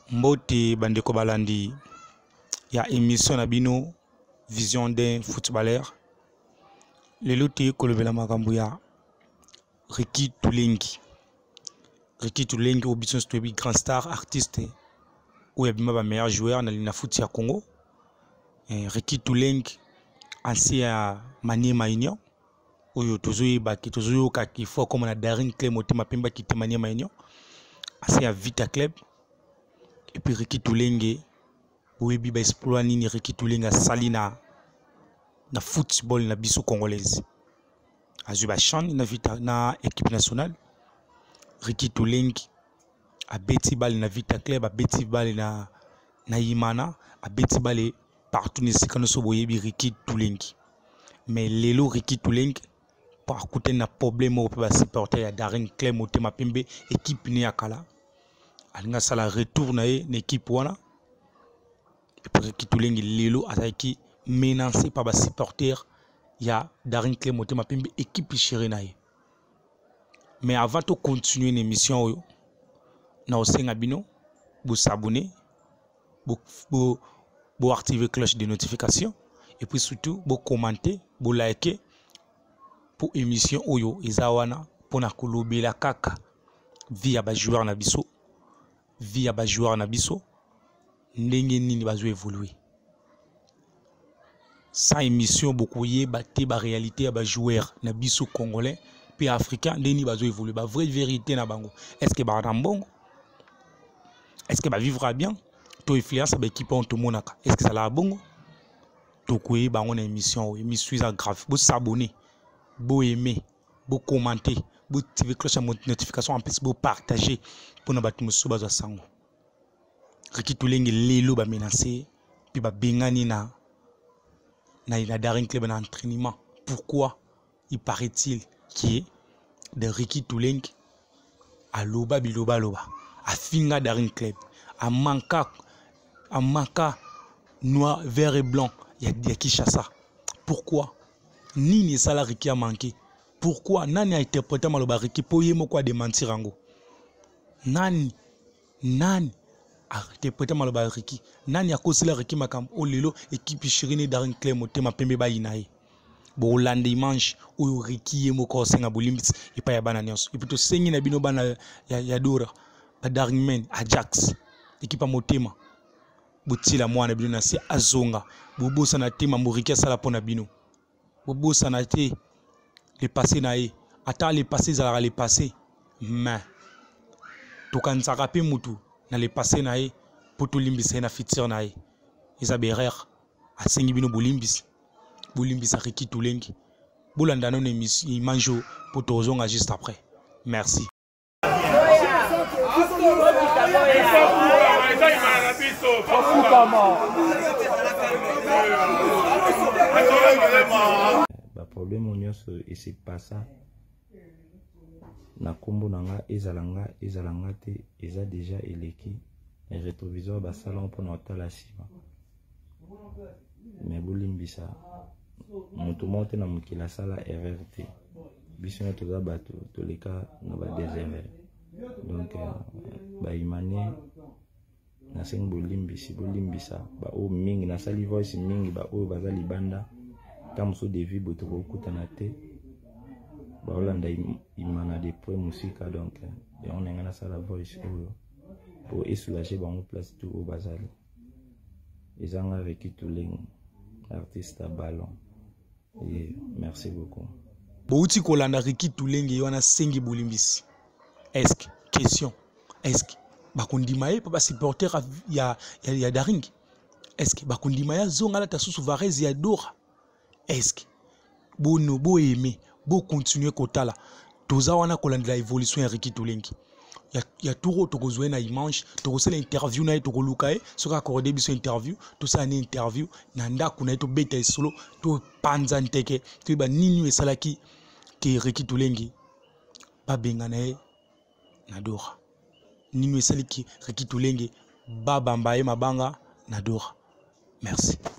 Mbote bandeko balandi ya émission na bino vision d'un footballeur. Lelo te kolobela makambo ya Ricky Tulengi. Ricky Tulengi obiso stobi grand star artiste ou yabima ba meilleur joueur na foot ya Congo. Ricky Tulengi ancien Maniema Union. Oyo tozoyeba ki tozoyoka ki fo comme na Daring Club motema pemba ki Maniema Union. Ancien Vita Club. Et puis Ricky Tulengi oyebi ba exploit nini Ricky Tulengi sali na football na biso congolaise. Azuba chan na équipe nationale. Ricky Tulengi a beti bal na Vita Club, a beti bal na Imana, a beti bal partout ne sikano so boyebi Ricky Tulengi. Mais lelo Ricky Tulengi par côté na problème au ba supporter ya Daring Club motema pembe équipe ni akala. Alinga sala retour na équipe wana. Et puis Ricky Tulengi lelo ataki menacé par ba supporter ya Daring Club motema pembe équipe chérie na ye. Mais avant de continuer l'émission, na osenga bino, vous s'abonner, vous activer cloche de notification et puis surtout vous commenter, vous liker pour émission oyo ezawana pour na kolobela kaka via ba joueur na biso, via ba joueur na biso ndenge nini bazo évoluer. Sans émission beaucoup yeba te ba réalité ya ba joueur na biso congolais puis africain ndeni bazo évoluer ba vraie vérité na bango. Est-ce que ba rambongo? Est-ce que ba vivra bien? To influence ba équipe on to monaka. Est-ce que ça la bongo? To koye ba on émission grave. Vous s'abonner, vous aimer, vous commenter, vous activer cloche de notification en plus vous partager pour na batu muso bazo sango. Ricky Tulengi lelo ba menacer puis ba bengani na Daring Club en entraînement. Pourquoi il paraît-il qui est de Ricky Tulengi à loba biloba loba à finga Daring Club à manka noir vert et blanc il y a Kinshasa. Pourquoi nini sala Ricky a manqué? Pourquoi nani a interprété maloba Ricky pour yemo quoi de mentir ango? Nani a interprété maloba Ricky? Nani a kosila Ricky makam olelo équipe chérie Daring Club motema pembe ba inaye. Bo lande manche ou Ricky yemo ko senga bolimbis et pas ya bana nyonso. Et plutôt sengi na bino bana ya dora ba Daring Men Ajax équipe motema. Botila mwana bino na si azonga. Bobosa na tema Ricky sala pona bino. Bobosa na te le passé na ye. Ata le passé zala le passé. Mais to kanzaka pe mutu na le passé na ye poto limbisa na futur na ye. Isaberer a sengi bino bolimbis. Bolimbisa Ricky Tulengi. Bolanda non manjo pour tozonga juste après. Merci. Ba problème nyonso et c'est pas ça. Na kombo nanga ezalanga te eza déjà eleki et rétroviseur ba salon pour notre la sima. Mais bolimbisa moto monte na mukila sala RRT biso na toza bato toleka na ba désert. Donc ba imane na seng bolimbisa ba o mingi na sali voice mingi ba o baza libanda comme so de vie boto ko kutana te ba olanda imana de point musica. Donc et on engana sala voice pour soulager ba on place tout au bazali ezanga avec Tulengi artiste à ballon. Et merci beaucoup. Bouti kolanda Ricky Tulengi wana sengi bolimbisi. Est-ce question? Est-ce que bakondimaye pa ba supporter ya Daring? Est-ce que bakondimaya zonga la tasusu varez ya dora? Est-ce que bo aimer, bo continuer kotala toza wana kolanda évolution ya Ricky Tulengi? Ya turo tokozwe na image tokosela interview na to koluka soka accordé biso interview to sa na interview na ndako na to beta solo to panza nteke to ba nini esalaki ke Ricky Tulengi ba benga na dora nini esalaki Ricky Tulengi ba bamba mabanga na dora. Merci.